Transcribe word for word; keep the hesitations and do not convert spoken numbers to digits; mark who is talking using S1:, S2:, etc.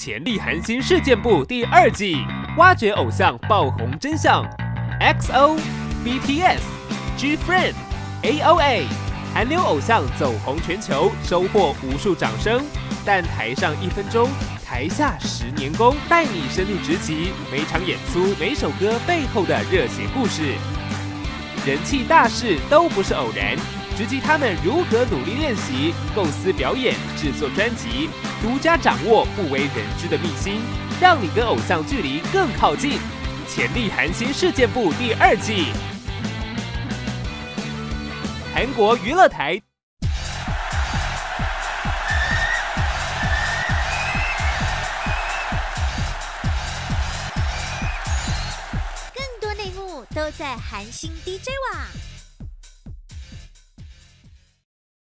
S1: 潜力韩星事件簿》第二季，挖掘偶像爆红真相。X O、B T S、G Friend、A O A， 韩流偶像走红全球，收获无数掌声。但台上一分钟，台下十年功，带你深入直击每场演出、每首歌背后的热血故事。人气大事都不是偶然。 直击他们如何努力练习、构思表演、制作专辑，独家掌握不为人知的秘辛，让你跟偶像距离更靠近。潜力韩星事件簿第二季，韩国娱乐台。
S2: 更多内幕都在韩星 D J 网。